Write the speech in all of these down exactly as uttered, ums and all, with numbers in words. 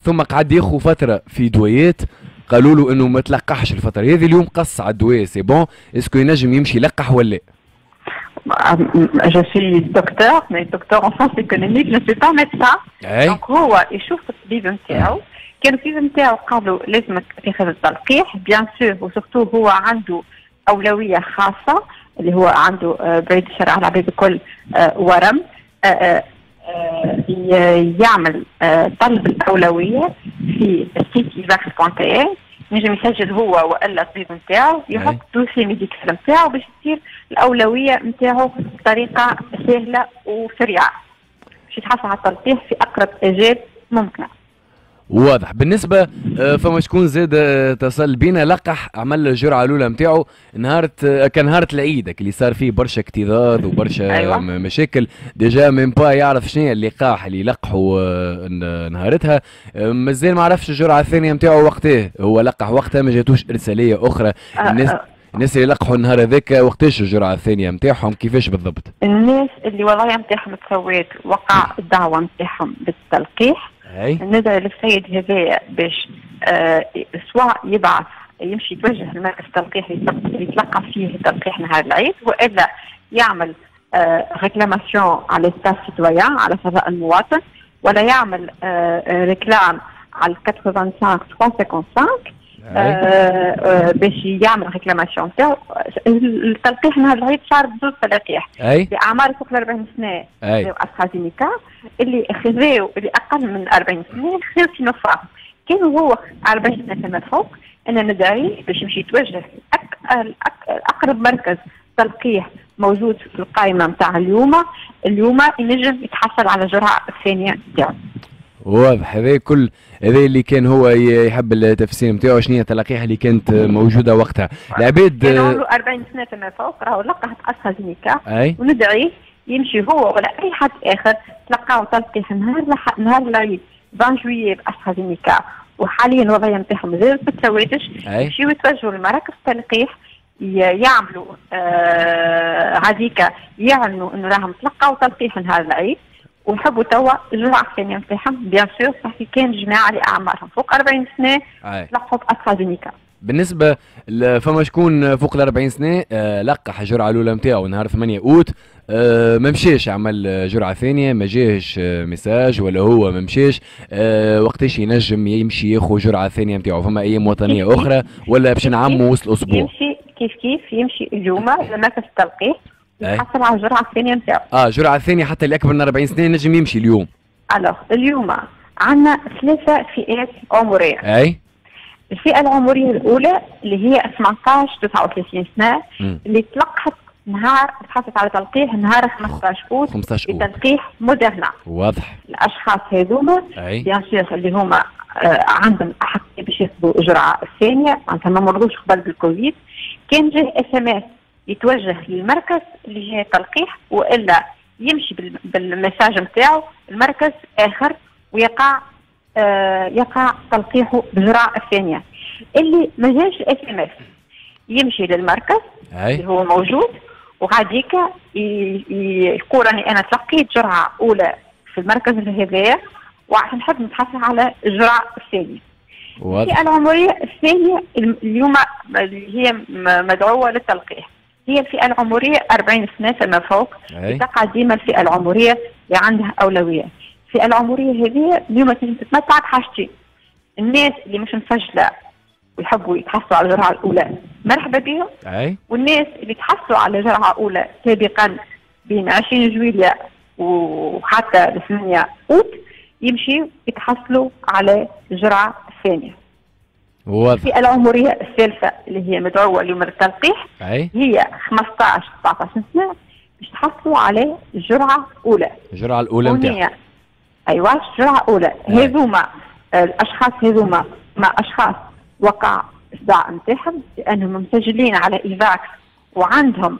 ثم قعد ياخذ فتره في دويات، قالوا له انه ما تلقحش الفتره هذه، اليوم قص على الدواء سي بون، اسكو ينجم يمشي يلقح ولا؟ Je suis docteur, mais docteur en sciences économiques, je ne suis pas médecin. Donc هو يشوف الطبيب نتاعو، كان الطبيب نتاعو قال له لازمك تاخذ التلقيح بيان سور، وسورتو هو عنده أولوية خاصة اللي هو عنده بعيد الشر على العباد الكل ورم، يعمل طلب الأولوية في السيت ايفاكس بوان تي اي، ينجم يسجل هو والا الطبيب نتاعو يحط دوسي ميديكال نتاعو باش تصير الأولوية نتاعو بطريقة سهلة وسريعة باش يتحصل على التلقيح في أقرب أجال ممكنة. واضح. بالنسبه فما شكون زاد اتصل بينا لقح عمل الجرعه الاولى نتاعو نهار كان نهار العيد اللي صار فيه برشا اكتظاظ وبرشا أيوة. مشاكل ديجا من با يعرف شنو اللقاح اللي لقحوا نهارتها، مازال ما عرفش الجرعه الثانيه نتاعو وقتها، هو لقح وقتها ما جاتوش ارساليه اخرى. الناس أه الناس اللي لقحوا النهار هذاك وقتاش الجرعه الثانيه نتاعهم كيفاش بالضبط؟ الناس اللي والله نتاعهم تسويت وقع الدعوه نتاعهم بالتلقيح، ندعي للسيد هذايا باش آه سواء يبعث يمشي يتوجه لمركز التلقيح اللي يتلقى فيه التلقيح نهار العيد، والا يعمل آه ريكلاماسيون على ستاف سيتويان على فضاء المواطن، ولا يعمل آه ريكلام على خمسة وثمانين ثلاثمية وخمسة وخمسين آه آه باش يعمل ريكلاماسيون تاعو. التلقيح نهار العيد صار بزوج تلقيح لاعمار فوق ال أربعين سنه استرازينيكا، اللي خذاو اللي اقل من أربعين سنه خذاو سينوفارم، كان هو أربعين سنه فما فوق انا ندعي باش يمشي يتوجه اقرب مركز تلقيح موجود في القائمه نتاع اليوم، اليوم ينجم يتحصل على الجرعه الثانيه تاعو. واضح. هذا كل هذا اللي كان هو يحب التفسير نتاعو شنو هي التلقيح اللي كانت موجوده وقتها. العباد كان عنده أربعين سنه فما فوق راهو لقحت استرازينيكا، وندعي يمشي هو ولا اي حد اخر تلقاو تلقيح نهار نهار العيد عشرين جويي باسترازينيكا، وحاليا الوضعيه نتاعهم مازال ما تسويتش، يمشيو يتوجهوا لمراكز التلقيح يعملوا هذيك آه يعلنوا انه راهم تلقاو تلقيح نهار العيد، ونحبوا توا الجرعه الثانيه نتاعهم بيان سور صح كان جماعه اللي اعمارهم فوق أربعين سنه تلقحوا باسترازينيكا. بالنسبه فما شكون فوق ال أربعين سنه آه لقح الجرعه الاولى نتاعو نهار ثمانية اوت، آه ما مشاش عمل جرعه ثانيه، ما جاهش آه ميساج ولا هو ما مشاش، آه وقتاش ينجم يمشي ياخذ جرعه ثانيه نتاعو؟ فما ايام وطنيه اخرى ولا باش نعموا وسط اسبوع؟ يمشي كيف كيف يمشي اليوم لمركز التلقيح يحصل على الجرعه الثانيه نتاعو. اه الجرعه الثانيه حتى اللي اكبر من أربعين سنه ينجم يمشي اليوم. الوغ اليوم عندنا ثلاثه فئات عمريه. اي الفئه العمريه الاولى اللي هي ثمانية عشر تسعة وثلاثين سنه م. اللي تلقحت نهار تحصلت على تلقيح نهار خمسطاش اوت بتلقيح موديرنا. واضح. الاشخاص هذوما بيان سور اللي هما آه عندهم احق باش ياخذوا الجرعه الثانيه، معناتها ما مرضوش قبل بالكوفيد، كان جاه اس ام اس يتوجه للمركز اللي جاي تلقيح، والا يمشي بالمساج نتاعو المركز اخر ويقع آه يقع تلقيحه بالجرعه الثانيه. اللي ما جاش الاس ام اس يمشي للمركز اللي هو موجود، وغاديك يقول راني انا تلقيت جرعه اولى في المركز هذايا وعشان نحب نتحصل على الجرعه الثانيه. الفئه العمريه الثانيه اليوم اللي هي مدعوه للتلقيح هي الفئه العمريه أربعين سنه فما فوق، تقع ديما الفئه العمريه اللي عندها اولويه. الفئه العمريه هذه اليوم تنجم تتمتع بحاجتين، الناس اللي مش مسجله ويحبوا يتحصلوا على الجرعه الاولى مرحبا بهم، والناس اللي تحصلوا على جرعه اولى سابقا بين عشرين جويلية وحتى ثمانية اوت يمشيوا يتحصلوا على الجرعه الثانيه. الفئه العمريه الثالثه اللي هي مدعوه اليوم للتلقيح هي خمسطاش سبعطاش سنه باش تحصلوا على الجرعه الاولى. الجرعه الاولى نتاعها ايوا الجرعه الاولى. هذوما الاشخاص هذوما مع اشخاص وقع الصداع نتاعهم لانهم مسجلين على ايفاكس وعندهم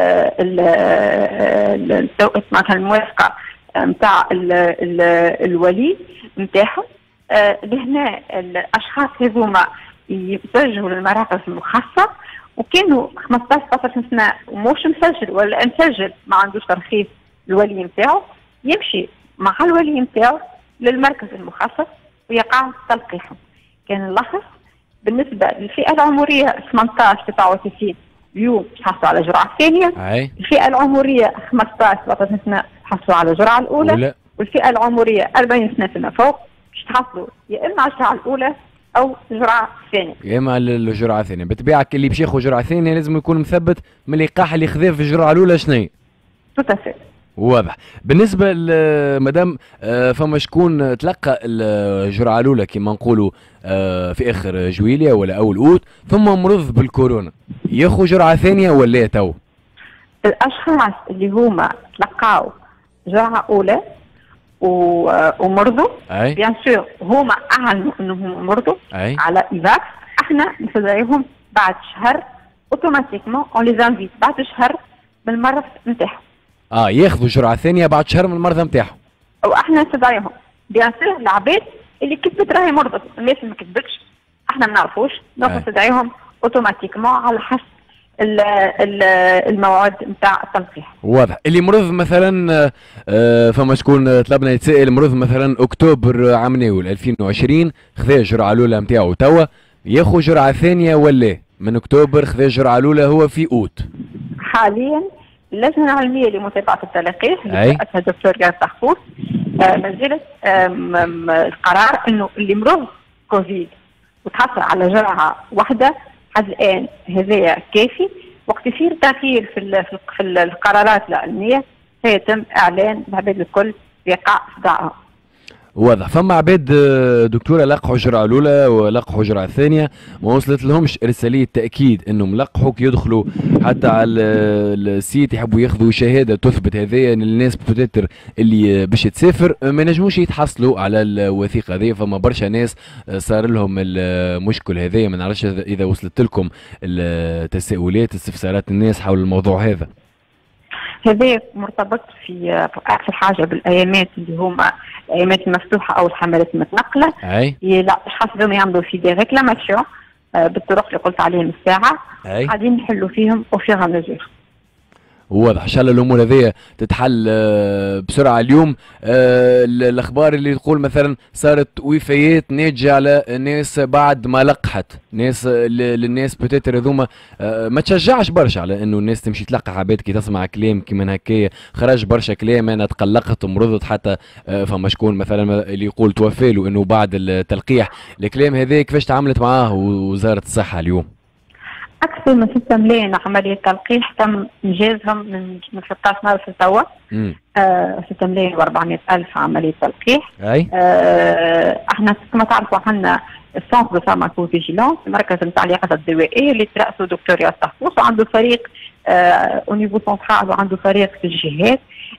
مثلا الموافقه نتاع الولي نتاعهم. لهنا الاشخاص هذوما يتوجهوا للمراكز المخصصه، وكانوا خمسطاش سبعطاش سنه ومش مسجل ولا مسجل ما عندوش ترخيص الولي نتاعو، يمشي مع الولي نتاعو للمركز المخصص ويقع تلقيحهم. كان نلخص بالنسبه للفئه العمريه ثمانية عشر تسعة وتسعين اليوم تحصلوا على الجرعه الثانيه. أي. الفئه العمريه خمسة عشر سبعة عشر سنه تحصلوا على الجرعه الاولى. أولا. والفئه العمريه أربعين سنه فيما فوق باش تحصلوا يا اما على الجرعه الاولى او الجرعه الثانيه. يا اما الجرعه الثانيه، بالطبيعه اللي باش ياخذ جرعه ثانيه لازم يكون مثبت من اللقاح اللي خذاه في الجرعه الاولى شنو. توتافي. واضح. بالنسبه لمدام فما شكون تلقى الجرعه الاولى كما نقولوا في اخر جويليا ولا اول اوت ثم مرض بالكورونا، ياخذ جرعه ثانيه ولا تو؟ الاشخاص اللي هما تلقاو جرعه اولى ومرضوا بيان سور هما اعلنوا انهم مرضوا أي. على ايفاكس، احنا نستدعيهم بعد شهر اوتوماتيكمون اون لي انفيت بعد شهر من المرض نتاعهم. اه ياخذوا جرعه ثانيه بعد شهر من المرضى نتاعهم. واحنا نستدعيهم بيان سور العباد اللي كتبت راهي مرضت، الناس اللي ما كتبتش احنا ما نعرفوش، دونك نستدعيهم اوتوماتيكمون على حسب الموعد نتاع التلقيح. واضح. اللي مرض مثلا فما شكون طلبنا يتسائل مرض مثلا اكتوبر عام ناول ألفين وعشرين خذا الجرعه الاولى نتاعو توا، ياخذ جرعه ثانيه ولا من اكتوبر خذا الجرعه الاولى هو في اوت؟ حاليا اللجنه العلميه لمتابعه التلقيح اللي رأسها الدكتور جاد طحفوس ما زالت القرار انه اللي مرض كوفيد وتحصل على جرعه واحده حد الان هذايا كافي، وقت يصير تغيير في في القرارات العلميه سيتم اعلان العباد الكل بيقع صداعهم. واضح. فما عباد دكتوره لقحوا الجرعه الاولى ولقحوا الجرعه الثانيه ما وصلت لهمش رساليه تاكيد انهم لقحوا، يدخلوا حتى على السيت يحبوا ياخذوا شهاده تثبت هذايا ان الناس بتتر اللي باش تسافر ما نجموش يتحصلوا على الوثيقه هذه. فما برشا ناس صار لهم المشكل هذايا، ما نعرفش اذا وصلت لكم التساؤلات استفسارات الناس حول الموضوع هذا. هذا مرتبط في اكثر حاجه بالايامات اللي هما الايامات المفتوحه او الحملات المتنقله. اي. الاشخاص هذوما يعملوا في دي ريكلاماسيون بالطرق اللي قلت عليهم الساعه. اي. قاعدين نحلوا فيهم او فيغ ميزور. واضح. ان شاء الله الامور هذه تتحل بسرعه. اليوم الاخبار اللي تقول مثلا صارت وفيات ناتجه على ناس بعد ما لقحت، ناس للناس بوتيتر هذوما ما تشجعش برشا على انه الناس تمشي تلقح عباد كي تسمع كلام كيما هكايا، خرج برشا كلام انا تقلقت ومرضت حتى فما شكون مثلا اللي يقول توفى له انه بعد التلقيح. الكلام هذا كيفاش تعاملت معاه وزاره الصحه اليوم؟ أكثر من ستة ملايين عملية تلقيح تم إنجازهم من من ستة عشر نهار في توا. آه ستة ملايين وأربعمائة ألف عملية تلقيح. أي. آه احنا كما تعرفوا عندنا السونس دو فارماكوفيجيلونس، مركز نتاع اليقظة الدوائية اللي ترأسه دكتور ياسر طحفوس، وعنده فريق او نيفو سنترال وعنده فريق في الجهات.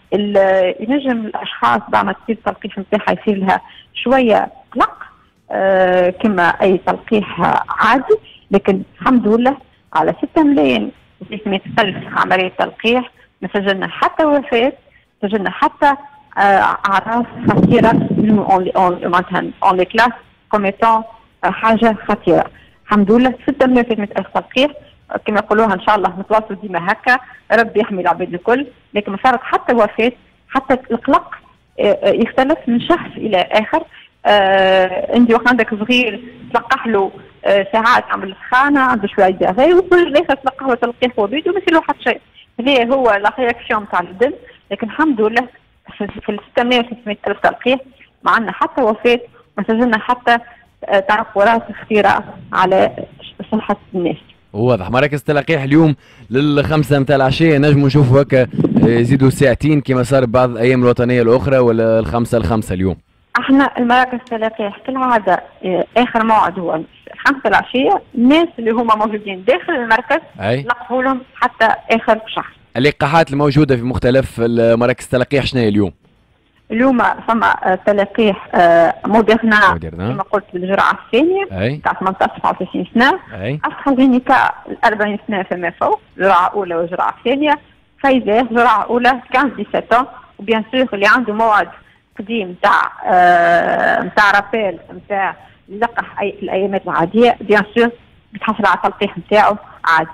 ينجم الأشخاص بعد ما تصير التلقيح نتاعها يصير لها شوية قلق آه كما أي تلقيح عادي، لكن الحمد لله على ستة ملايين وثلاثمائة ألف عملية تلقيح ما سجلنا حتى وفاة، سجلنا حتى أعراض خطيرة معناتها اون لي كلاس كوميتون حاجة خطيرة. الحمد لله ستة ملايين وثلاثمائة ألف تلقيح كما يقولوها إن شاء الله نتواصلوا ديما هكا، ربي يحمي العباد الكل، لكن ما صارت حتى وفاة. حتى القلق يختلف من شخص إلى آخر. آه انت وقت عندك صغير تلقح له آه ساعات عمل سخانه عنده شويه دغاي وكل الاخر تلقح له تلقيح وبيد وما يصير له حتى شيء. هذا هو لا رياكسيون تاع الدم، لكن الحمد لله في ستة ملايين وثلاثمائة ألف تلقيح ما عندنا حتى وفاه، ما سجلنا حتى آه تعقدات خطيره على صحه الناس. واضح. مراكز تلقيح اليوم للخمسة متاع العشية نجموا نشوفوا هكا يزيدوا ساعتين كما صار بعض الايام الوطنيه الاخرى، ولا الخمسة الخمسة اليوم؟ احنا المراكز التلقيح كالعاده اخر موعد هو خمسة العشيه، الناس اللي هما موجودين داخل المركز لقحوا لهم حتى اخر شهر. اللقاحات الموجوده في مختلف المراكز التلقيح شنو هي اليوم؟ اليوم فما تلقيح موديرنا كما قلت بالجرعه الثانيه تاع ثمانية عشر سبعة وتسعين سنه، استرازينيكا أربعين سنه فما فوق جرعه اولى وجرعه ثانيه، فايزر جرعه اولى خمسة عشر سبعة، وبيان سور اللي عنده موعد قديم نتاع نتاع آه رابيل نتاع لقح اي في الايامات العاديه بيان سور بتحصل على التلقيح نتاعو عادي.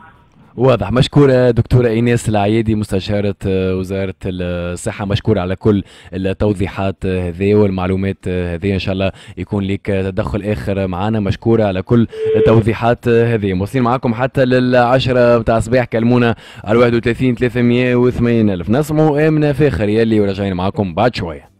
واضح. مشكورة دكتورة إيناس العيادي مستشارة وزارة الصحة، مشكورة على كل التوضيحات هذه والمعلومات هذه. إن شاء الله يكون لك تدخل آخر معنا. مشكورة على كل التوضيحات هذه. موصلين معكم حتى للعشرة بتاع الصباح. كلمونا على واحد وثلاثين ثلاثمية وثمانين ألف. نسمعوا آمنة فاخر يلي وراجعين معكم بعد شوية.